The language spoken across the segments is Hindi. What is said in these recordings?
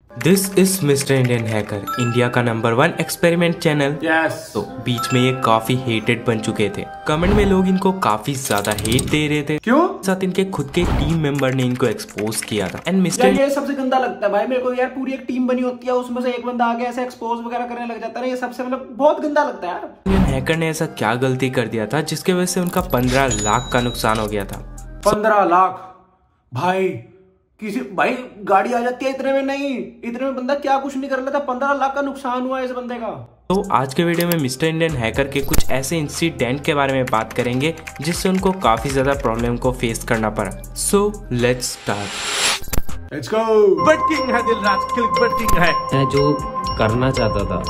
This is mister Indian hacker, India का नंबर 1 एक्सपेरिमेंट चैनल। तो बीच में ये काफी हेटेड बन चुके थे। कमेंट में लोग इनको काफी ज्यादा हेट दे रहे थे। क्यों? साथ इनके खुद के टीम मेंबर ने इनको एक्सपोज किया था। एंड मिस्टर ये सबसे गंदा लगता है भाई मेरे को यार, पूरी एक टीम बनी होती है, उसमें से एक बंदा आगे ऐसे एक्सपोज वगैरह करने लग जाता है। ये सबसे मतलब बहुत गंदा लगता है यार। इंडियन हैकर ने ऐसा क्या गलती कर दिया था जिसके वजह से उनका 15 लाख का नुकसान हो गया था। 15 लाख भाई, किसी भाई गाड़ी आ जाती है इतने में, नहीं इतने में बंदा क्या कुछ नहीं कर लेता। 15 लाख का नुकसान हुआ इस बंदे का। तो आज के वीडियो में मिस्टर इंडियन हैकर के कुछ ऐसे इंसिडेंट के बारे में बात करेंगे जिससे उनको काफी ज्यादा प्रॉब्लम को फेस करना पड़ा। So let's start. Let's go. But king है दिलराज, बट किंग है। मैं जो करना चाहता था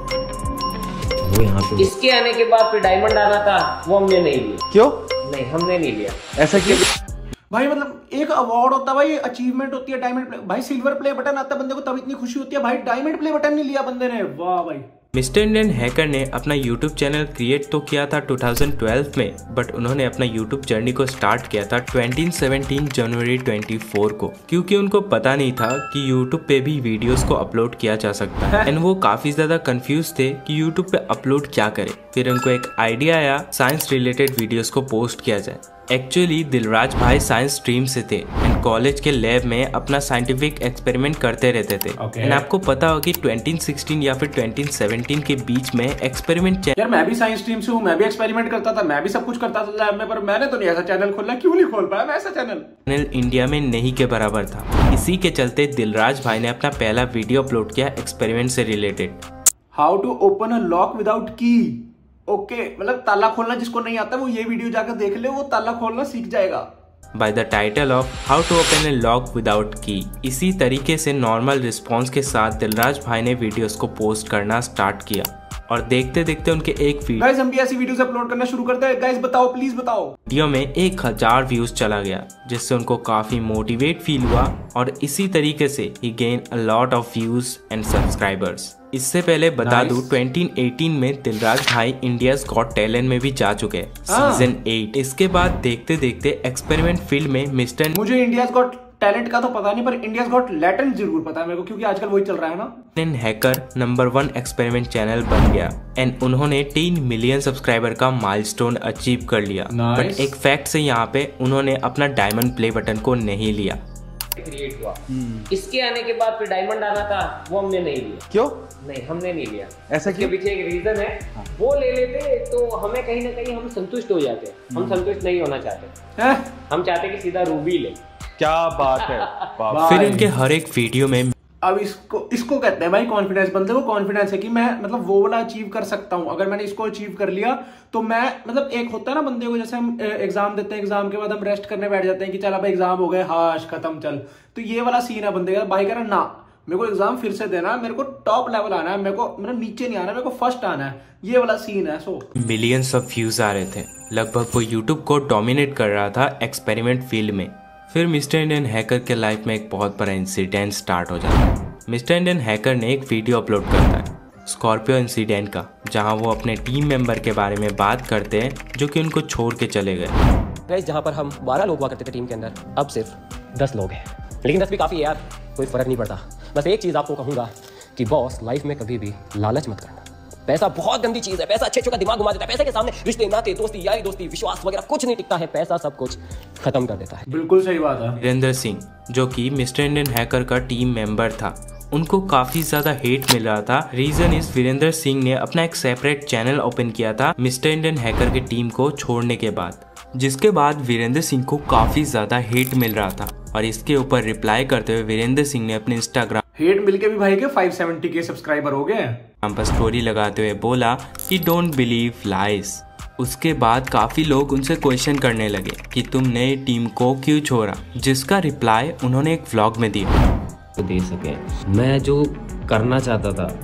वो यहाँ पे इसके आने के बाद फिर डायमंड आना था, वो हमने नहीं लिया। क्यों? नहीं, हमने नहीं लिया। ऐसा क्यों? भाई मतलब एक अवार्ड होता है भाई, अचीवमेंट होती है डायमंड प्ले, भाई सिल्वर प्ले बटन आता है बंदे को तब इतनी खुशी होती है। भाई डायमंड प्ले बटन नहीं लिया बंदे ने, वाह भाई। मिस्टर इंडियन हैकर ने अपना YouTube चैनल क्रिएट तो किया था 2012 में, बट उन्होंने अपना YouTube जर्नी को स्टार्ट किया था 2017 जनवरी 24 को, क्योंकि उनको पता नहीं था कि YouTube पे भी वीडियोस को अपलोड किया जा सकता है। एंड वो काफी ज्यादा कंफ्यूज थे कि YouTube पे अपलोड क्या करें। फिर उनको एक आइडिया आया, साइंस रिलेटेड वीडियोस को पोस्ट किया जाए। एक्चुअली दिलराज भाई साइंस स्ट्रीम से थे एंड कॉलेज के लैब में अपना साइंटिफिक एक्सपेरिमेंट करते रहते थे। एंड आपको पता हो कि 2016 या फिर 2017 के बीच में एक्सपेरिमेंट यार मैं भी साइंस स्ट्रीम से हूँ, मैं भी एक्सपेरिमेंट करता था, मैं भी सब कुछ करता था लैब में, पर मैंने तो नहीं ऐसा चैनल खोला। क्यों नहीं खोल पाया मैं ऐसा चैनल? इंडिया में नहीं के बराबर था। इसी के चलते दिलराज भाई ने अपना पहला वीडियो अपलोड किया एक्सपेरिमेंट से रिलेटेड। How to open a lock without key. Okay, मतलब ताला खोलना जिसको नहीं आता वो ये वीडियो जाकर देख ले, वो ताला खोलना सीख जाएगा। By the title of how to open a lock without key. इसी तरीके से नॉर्मल रिस्पॉन्स के साथ दिलराज भाई ने वीडियोस को पोस्ट करना स्टार्ट किया और देखते देखते उनके एक गाइस हम भी ऐसी वीडियोस अपलोड करना शुरू करते हैं। गाइस बताओ, प्लीज बताओ। वीडियो में 1000 व्यूज चला गया, जिससे उनको काफी मोटिवेट फील हुआ और इसी तरीके से ही gain a lot of views and subscribers. इससे पहले बता दूं 2018 में दिलराज भाई इंडियाज गॉट टैलेंट में भी जा चुके हैं, सीजन 8। इसके बाद देखते देखते एक्सपेरिमेंट फील्ड में मिस्टर, मुझे इंडियाज गॉट टैलेंट का तो पता नहीं, पर इंडियाज गॉट लैटेंट जरूर पता है मेरे को, क्योंकि आजकल वही चल रहा है ना। हैकर नंबर 1 एक्सपेरिमेंट चैनल बन गया एंड उन्होंने 10 मिलियन सब्सक्राइबर का माइलस्टोन अचीव कर लिया। बट एक फैक्ट से यहाँ पे उन्होंने अपना डायमंड प्ले बटन को नहीं लिया। क्रिएट हुआ, इसके आने के बाद फिर डायमंड आना था, वो हमने नहीं लिया। क्यों? नहीं, हमने नहीं लिया। ऐसा इसके पीछे एक रीजन है। वो ले लेते तो हमें कहीं ना कहीं हम संतुष्ट हो जाते। हम संतुष्ट नहीं होना चाहते, हम चाहते कि सीधा रूबी ले। क्या बात है। फिर इनके हर एक वीडियो में अब इसको कहते हैं भाई कॉन्फिडेंस। बंदे को कॉन्फिडेंस है कि मैं मतलब वो वाला अचीव कर सकता हूँ। अगर मैंने इसको अचीव कर लिया तो मैं मतलब, एक होता है ना बंदे को, जैसे हम एग्जाम देते हैं, एग्जाम के बाद हम रेस्ट करने बैठ जाते हैं कि चल अब एग्जाम हो गए, हाश खत्म चल। तो ये वाला सीन है बंदे का। भाई कह रहा ना, मेरे को एग्जाम फिर से देना है, मेरे को टॉप लेवल आना है, मेरे को मतलब नीचे नहीं आना, मेरे को फर्स्ट आना है। ये वाला सीन है। सो मिलियंस ऑफ व्यूज आ रहे थे, लगभग वो यूट्यूब को डोमिनेट कर रहा था एक्सपेरिमेंट फील्ड में। फिर मिस्टर इंडियन हैकर के लाइफ में एक बहुत बड़ा इंसिडेंट स्टार्ट हो जाता है। मिस्टर इंडियन हैकर ने एक वीडियो अपलोड करता है स्कॉर्पियो इंसिडेंट का, जहां वो अपने टीम मेंबर के बारे में बात करते हैं जो कि उनको छोड़ के चले गए। गाइस जहाँ पर हम 12 लोग हुआ करते थे टीम के अंदर, अब सिर्फ 10 लोग हैं। लेकिन 10 भी काफ़ी है यार, कोई फर्क नहीं पड़ता। बस एक चीज़ आपको कहूँगा कि बॉस, लाइफ में कभी भी लालच मत करना। पैसा बहुत गंदी चीज़ है। पैसा अच्छे का दिमाग घुमा देता है। पैसे के सामने रिश्ते, नाते, दोस्ती, यारी दोस्ती, विश्वास वगैरह कुछ नहीं टिकता है। पैसा सब कुछ खत्म कर देता है। बिल्कुल सही बात है। वीरेंद्र सिंह, जो कि मिस्टर इंडियन हैकर का टीम मेंबर था, उनको काफी ज्यादा हेट मिल रहा था। रीजन इस वीरेंद्र सिंह ने अपना एक सेपरेट चैनल ओपन किया था मिस्टर इंडियन हैकर के टीम को छोड़ने के बाद, जिसके बाद वीरेंद्र सिंह को काफी ज्यादा हेट मिल रहा था। और इसके ऊपर रिप्लाई करते हुए वीरेंद्र सिंह ने अपने इंस्टाग्राम हेट मिलके भी भाई के 570 के सब्सक्राइबर हो गए पर स्टोरी लगाते हुए बोला कि डोंट बिलीव लाइज। उसके बाद काफी लोग उनसे क्वेश्चन करने लगे कि तुमने टीम को क्यों छोड़ा, जिसका रिप्लाई उन्होंने एक व्लॉग में दिया। तो दे सके, मैं जो करना चाहता था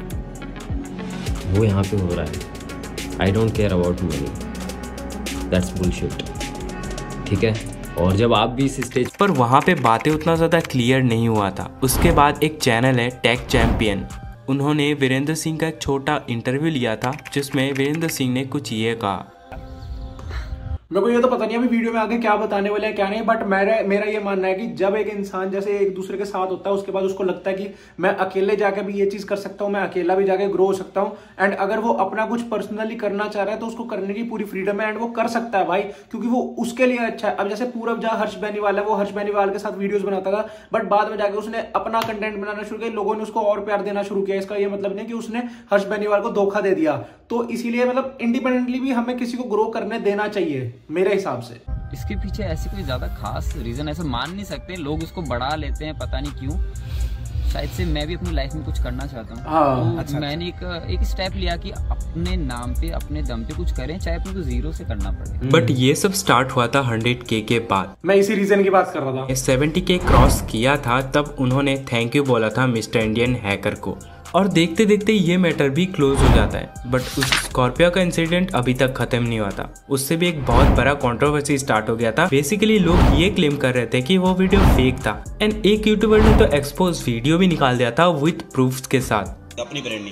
वो यहाँ पे हो रहा है। I don't care about money, that's bullshit. ठीक है, और जब आप भी इस स्टेज पर वहाँ पे बातें उतना ज़्यादा क्लियर नहीं हुआ था। उसके बाद एक चैनल है टेक चैंपियन, उन्होंने वीरेंद्र सिंह का एक छोटा इंटरव्यू लिया था जिसमें वीरेंद्र सिंह ने कुछ ये कहा। मेरे को ये तो पता नहीं अभी वीडियो में आगे क्या बताने वाले हैं क्या नहीं, बट मेरा ये मानना है कि जब एक इंसान जैसे एक दूसरे के साथ होता है उसके बाद उसको लगता है कि मैं अकेले जाके भी ये चीज कर सकता हूँ, मैं अकेला भी जाके ग्रो हो सकता हूँ, एंड अगर वो अपना कुछ पर्सनली करना चाह रहा है तो उसको करने की पूरी फ्रीडम है एंड वो कर सकता है भाई, क्योंकि वो उसके लिए अच्छा है। अब जैसे पूरब जहाँ हर्ष बेनीवाल है, वो हर्ष बेनीवाल के साथ वीडियोस बनाता था, बट बाद में जाके उसने अपना कंटेंट बनाना शुरू किया, लोगों ने उसको और प्यार देना शुरू किया। इसका ये मतलब नहीं कि उसने हर्ष बेनीवाल को धोखा दे दिया। तो इसीलिए मतलब इंडिपेंडेंटली भी हमें किसी को ग्रो करने देना चाहिए मेरे हिसाब से। इसके पीछे ऐसी कोई ज्यादा खास रीजन ऐसा मान नहीं सकते, लोग उसको बढ़ा लेते हैं पता नहीं क्यों। शायद से मैं भी अपनी लाइफ में कुछ करना चाहता हूँ, तो अच्छा, मैंने एक स्टेप लिया कि अपने नाम पे अपने दम पे कुछ करें, चाहे अपने को जीरो से करना पड़े। बट ये सब स्टार्ट हुआ था 100K के बाद। मैं इसी रीजन की बात कर रहा था। 70K क्रॉस किया था तब उन्होंने थैंक यू बोला था मिस्टर इंडियन हैकर को, और देखते देखते ये मैटर भी क्लोज हो जाता है। बट उस स्कॉर्पियो का इंसिडेंट अभी तक खत्म नहीं हुआ था, उससे भी एक बहुत बड़ा कंट्रोवर्सी स्टार्ट हो गया था। बेसिकली लोग ये क्लेम कर रहे थे कि वो वीडियो फेक था, एंड एक यूट्यूबर ने तो एक्सपोज वीडियो भी निकाल दिया था विद प्रूफ्स के साथ। अपनी ब्रांडिंग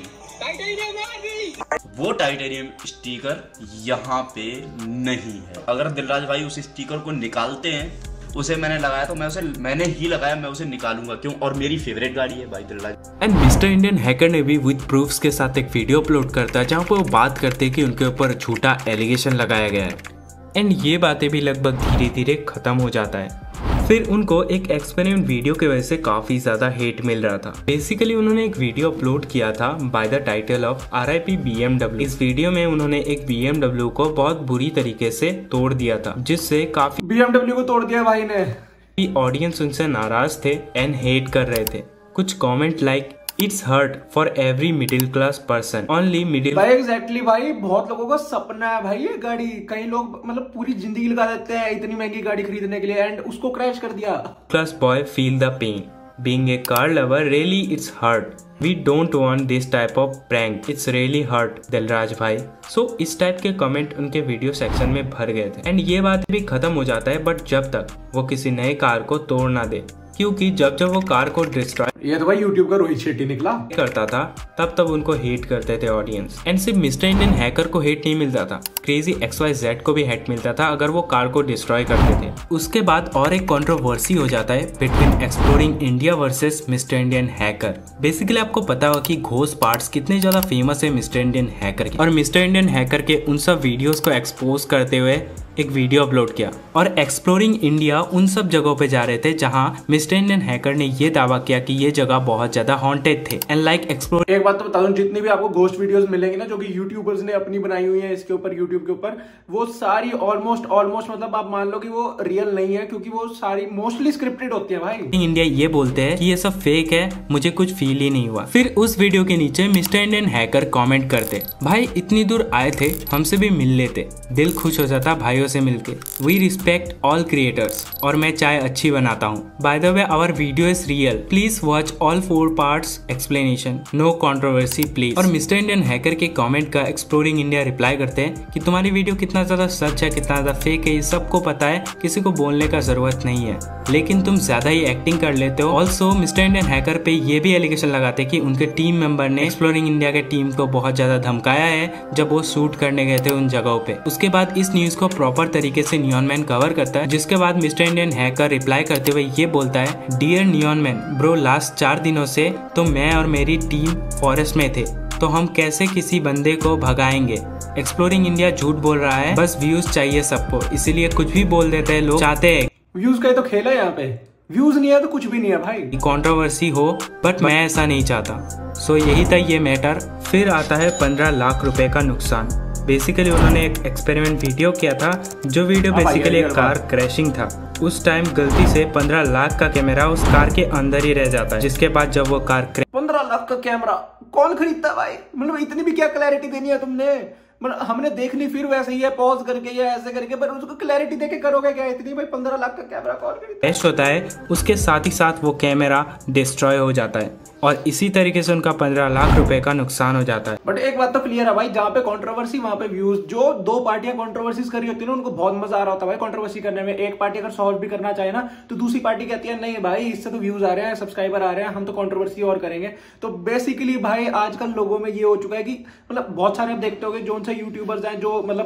वो टाइटेनियम स्टिकर यहाँ पे नहीं है। अगर दिलराज भाई उस स्टिकर को निकालते हैं, उसे मैंने लगाया तो मैंने ही लगाया, मैं उसे निकालूंगा क्यों? और मेरी फेवरेट गाड़ी है भाई Dilraj. And mister Indian hacker ने भी विद प्रूफ्स के साथ एक वीडियो अपलोड करता है जहाँ पर वो बात करते हैं कि उनके ऊपर झूठा एलिगेशन लगाया गया है, एंड ये बातें भी लगभग धीरे धीरे खत्म हो जाता है। फिर उनको एक एक्सपेरिमेंट वीडियो की वजह से काफी ज्यादा हेट मिल रहा था। बेसिकली उन्होंने एक वीडियो अपलोड किया था by the title of RIP BMW। इस वीडियो में उन्होंने एक BMW को बहुत बुरी तरीके से तोड़ दिया था, जिससे काफी BMW को तोड़ दिया भाई ने। ऑडियंस उनसे नाराज थे एंड हेट कर रहे थे। कुछ comment like it's hurt for every middle class person, only middle. भाई एग्जैक्टली भाई, बहुत लोगों का सपना है भाई ये गाड़ी। कई लोग मतलब पूरी जिंदगी लगा देते हैं इतनी महंगी गाड़ी खरीदने के लिए, एंड उसको क्रैश कर दिया। Class boy feel the pain, being a car lover really it's hurt, we don't want this type of prank, it's really hurt Dilraj भाई। सो इस टाइप के कमेंट उनके वीडियो सेक्शन में भर गए थे, एंड ये बात भी खत्म हो जाता है बट जब तक वो किसी नए कार को तोड़ ना दे, क्योंकि जब वो कार को डिस्ट्रॉय, ये तो भाई यूट्यूब का रोहित शेट्टी निकला, करता था तब उनको हेट करते थे ऑडियंस। एंड सिर्फ मिस्टर इंडियन हैकर को हेट नहीं मिलता था, क्रेजी XYZ को भी हेट मिलता था अगर वो कार को डिस्ट्रॉय करते थे। उसके बाद और एक कंट्रोवर्सी हो जाता है between exploring India versus mister Indian hacker. Basically आपको पता होगा कि घोस्ट पार्ट्स कितने ज्यादा फेमस है मिस्टर इंडियन हैकर के, और मिस्टर इंडियन हैकर के उन सब वीडियोस को एक्सपोज करते हुए एक वीडियो अपलोड किया, और एक्सप्लोरिंग इंडिया उन सब जगहों पे जा रहे थे जहां मिस्टर इंडियन हैकर ने ये दावा किया कि ये जगह बहुत ज्यादा हॉन्टेड थे। एंड लाइक एक्सप्लोर, एक बात तो बता दूं, जितनी भी आपको घोस्ट वीडियोस मिलेंगी ना जो कि यूट्यूबर्स ने अपनी बनाई हुई है इसके ऊपर, यूट्यूब के ऊपर, वो सारी ऑलमोस्ट मतलब आप मान लो कि वो रियल नहीं है, क्योंकि वो सारी मोस्टली स्क्रिप्टेड होती है भाई। इंडिया ये बोलते हैं कि ये सब फेक है, मुझे कुछ फील ही नहीं हुआ। फिर उस वीडियो के नीचे मिस्टर इंडियन हैकर कॉमेंट करते, भाई इतनी दूर आए थे, हमसे भी मिल लेते, दिल खुश हो जाता भाइयों से मिलके। वी रिस्पेक्ट ऑल क्रिएटर्स, और मैं चाय अच्छी बनाता हूँ। By the way our video is real, please watch all 4 parts explanation, no controversy please. और मिस्टर इंडियन हैकर के कमेंट का एक्सप्लोरिंग इंडिया रिप्लाई करते हैं कि तुम्हारी वीडियो कितना ज्यादा सच है कितना ज्यादा फेक है ये सबको पता है, किसी को बोलने का जरूरत नहीं है, लेकिन तुम ज्यादा ही एक्टिंग कर लेते हो। ऑल्सो मिस्टर इंडियन हैकर पे ये भी एलिगेशन लगाते कि उनके टीम मेंबर ने एक्सप्लोरिंग इंडिया के टीम को बहुत ज्यादा धमकाया है जब वो शूट करने गए थे उन जगहों पे। उसके बाद इस न्यूज को प्रॉपर तरीके से नियॉन मैन कवर करता है, जिसके बाद मिस्टर इंडियन हैकर रिप्लाई करते हुए ये बोलता है, dear neon man bro, last 4 दिनों से तो मैं और मेरी टीम फॉरेस्ट में थे, तो हम कैसे किसी बंदे को भगाएंगे? एक्सप्लोरिंग इंडिया झूठ बोल रहा है, बस व्यूज चाहिए सबको, इसीलिए कुछ भी बोल देते हैं लोग, चाहते हैं व्यूज का ही तो खेल है यहाँ पे, व्यूज नहीं है तो कुछ भी नहीं है भाई। कंट्रोवर्सी हो, बट मैं ऐसा नहीं चाहता। सो यही था ये मैटर। फिर आता है 15 लाख रुपए का नुकसान। बेसिकली उन्होंने एक एक्सपेरिमेंट वीडियो किया था, जो वीडियो बेसिकली एक कार क्रैशिंग था। उस टाइम गलती से 15 लाख का कैमरा उस कार के अंदर ही रह जाता है, जिसके बाद जब वो कार 15 लाख का कैमरा कौन खरीदता है भाई? मतलब इतनी भी क्या क्लैरिटी देनी है तुमने? मतलब हमने देख ली फिर वैसे ही है पॉज करके या ऐसे करके, पर उसको क्लैरिटी देके करोगे क्या? इतनी भाई 15 लाख का कैमरा कौन खरीदता? क्रैश होता है, उसके साथ ही साथ वो कैमरा डिस्ट्रॉय हो जाता है, और इसी तरीके से उनका 15 लाख रुपए का नुकसान हो जाता है। बट एक बात तो क्लियर है भाई, जहाँ पे कंट्रोवर्सी वहाँ पे व्यूज। जो 2 पार्टियां कंट्रोवर्सीज कर रही होती है ना, उनको बहुत मजा आ रहा होता है भाई कंट्रोवर्सी करने में। एक पार्टी अगर सॉल्व भी करना चाहे ना, तो दूसरी पार्टी कहती है नहीं भाई इससे तो व्यूज आ रहे हैं, सब्सक्राइबर आ रहे हैं, हम तो कंट्रोवर्सी और करेंगे। तो बेसिकली भाई आजकल लोगों में ये हो चुका है कि मतलब बहुत सारे आप देखते होंगे जो उनसे यूट्यूबर्स हैं जो मतलब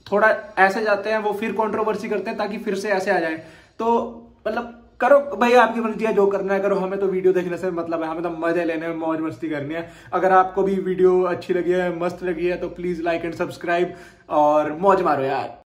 थोड़ा ऐसे जाते हैं, वो फिर कंट्रोवर्सी करते हैं ताकि फिर से ऐसे आ जाए। तो मतलब करो भाई, आपकी मर्जी है, जो करना है करो, हमें तो वीडियो देखने से मतलब है, हमें तो मजे लेने में, मौज मस्ती करनी है। अगर आपको भी वीडियो अच्छी लगी है, मस्त लगी है, तो प्लीज लाइक एंड सब्सक्राइब और मौज मारो यार।